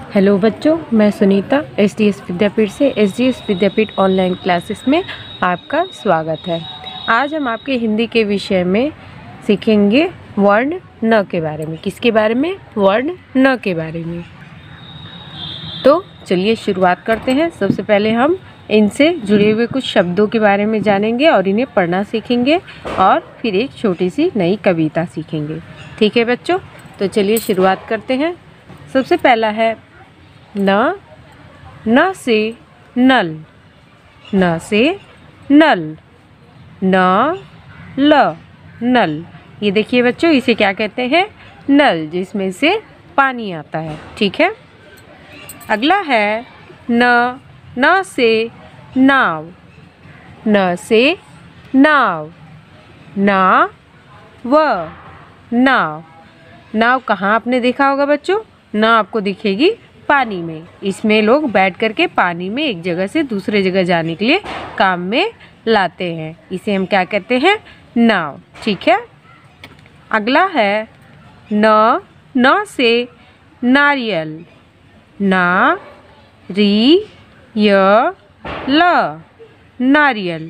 Hello बच्चों, मैं Sunita SDS विद्यापीठ से एसडीएस विद्यापीठ ऑनलाइन क्लासेस में आपका स्वागत है। आज हम आपके हिंदी के विषय में सीखेंगे वर्ण न के बारे में। किसके बारे में? वर्ण न के बारे में। तो चलिए शुरुआत करते हैं। सबसे पहले हम इनसे जुड़े हुए कुछ शब्दों के बारे में जानेंगे और इन्हें पढ़ना सीखेंगे और फिर एक छोटी सी नई कविता सीखेंगे। ठीक है बच्चों, तो चलिए शुरुआत करते हैं। सबसे पहला है न से नल, न से नल, न ल नल। ये देखिए बच्चों, इसे क्या कहते हैं? नल, जिसमें से पानी आता है। ठीक है। अगला है न से नाव, न से नाव, ना व नाव। नाव कहाँ आपने देखा होगा बच्चों? नाव आपको दिखेगी पानी में। इसमें लोग बैठ करके पानी में एक जगह से दूसरे जगह जाने के लिए काम में लाते हैं। इसे हम क्या कहते हैं? नाव। ठीक है। अगला है न से नारियल, ना री य ल नारियल।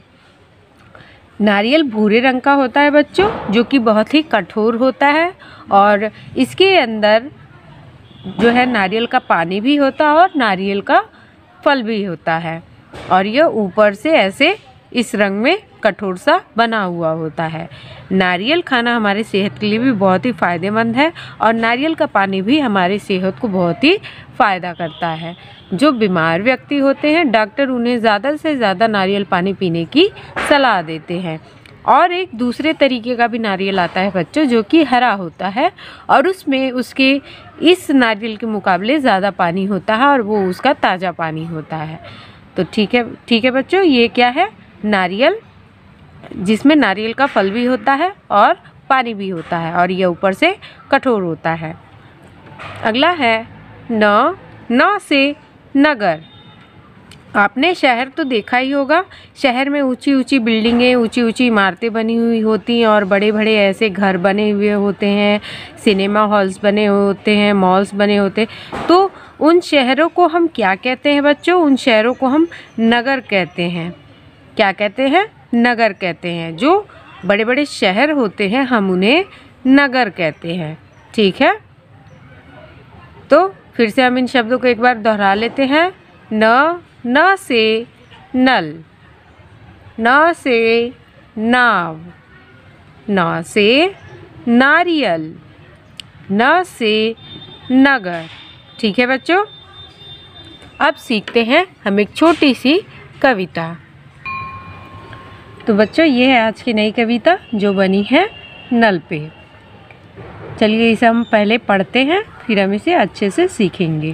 नारियल भूरे रंग का होता है बच्चों, जो कि बहुत ही कठोर होता है और इसके अंदर जो है नारियल का पानी भी होता है और नारियल का फल भी होता है और यह ऊपर से ऐसे इस रंग में कठोर सा बना हुआ होता है। नारियल खाना हमारे सेहत के लिए भी बहुत ही फ़ायदेमंद है और नारियल का पानी भी हमारी सेहत को बहुत ही फ़ायदा करता है। जो बीमार व्यक्ति होते हैं, डॉक्टर उन्हें ज़्यादा से ज़्यादा नारियल पानी पीने की सलाह देते हैं। और एक दूसरे तरीके का भी नारियल आता है बच्चों, जो कि हरा होता है और उसमें उसके इस नारियल के मुकाबले ज़्यादा पानी होता है और वो उसका ताज़ा पानी होता है। तो ठीक है बच्चों, ये क्या है? नारियल, जिसमें नारियल का फल भी होता है और पानी भी होता है और ये ऊपर से कठोर होता है। अगला है न से नगर। आपने शहर तो देखा ही होगा। शहर में ऊंची ऊंची बिल्डिंगें, ऊंची ऊंची इमारतें बनी हुई होती हैं और बड़े बड़े ऐसे घर बने हुए होते हैं, सिनेमा हॉल्स बने होते हैं, मॉल्स बने होते हैं। तो उन शहरों को हम क्या कहते हैं बच्चों? उन शहरों को हम नगर कहते हैं। क्या कहते हैं? नगर कहते हैं। जो बड़े बड़े शहर होते हैं हम उन्हें नगर कहते हैं। ठीक है। तो फिर से हम इन शब्दों को एक बार दोहरा लेते हैं। न से नल, न से नाव, न से नारियल, न से नगर। ठीक है बच्चों। अब सीखते हैं हम एक छोटी सी कविता। तो बच्चों, ये है आज की नई कविता जो बनी है नल पे। चलिए इसे हम पहले पढ़ते हैं, फिर हम इसे अच्छे से सीखेंगे।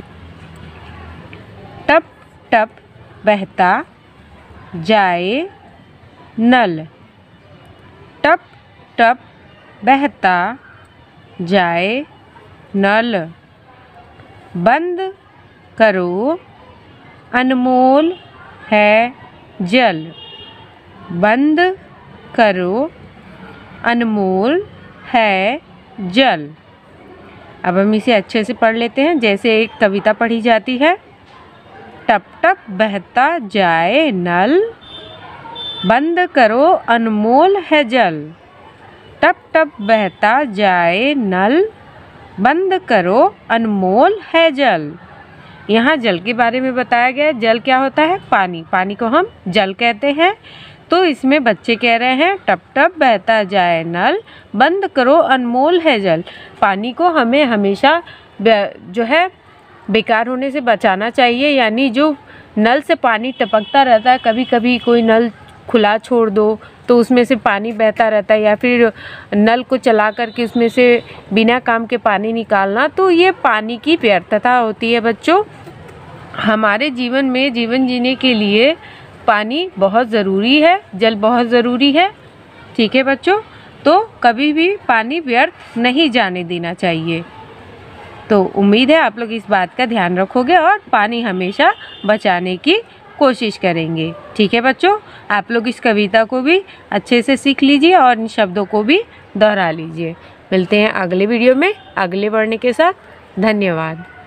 टप टप बहता जाए नल, टप टप बहता जाए नल, बंद करो अनमोल है जल, बंद करो अनमोल है जल। अब हम इसे अच्छे से पढ़ लेते हैं जैसे एक कविता पढ़ी जाती है। टप टप बहता जाए नल, बंद करो अनमोल है जल, टप टप बहता जाए नल, बंद करो अनमोल है जल। यहाँ जल के बारे में बताया गया है। जल क्या होता है? पानी। पानी को हम जल कहते हैं। तो इसमें बच्चे कह रहे हैं टप टप बहता जाए नल, बंद करो अनमोल है जल। पानी को हमें हमेशा जो है बेकार होने से बचाना चाहिए। यानी जो नल से पानी टपकता रहता है, कभी कभी कोई नल खुला छोड़ दो तो उसमें से पानी बहता रहता है, या फिर नल को चला करके उसमें से बिना काम के पानी निकालना, तो ये पानी की व्यर्थता होती है बच्चों। हमारे जीवन में जीवन जीने के लिए पानी बहुत ज़रूरी है, जल बहुत ज़रूरी है। ठीक है बच्चों, तो कभी भी पानी व्यर्थ नहीं जाने देना चाहिए। तो उम्मीद है आप लोग इस बात का ध्यान रखोगे और पानी हमेशा बचाने की कोशिश करेंगे। ठीक है बच्चों, आप लोग इस कविता को भी अच्छे से सीख लीजिए और इन शब्दों को भी दोहरा लीजिए। मिलते हैं अगले वीडियो में अगले पढ़ने के साथ। धन्यवाद।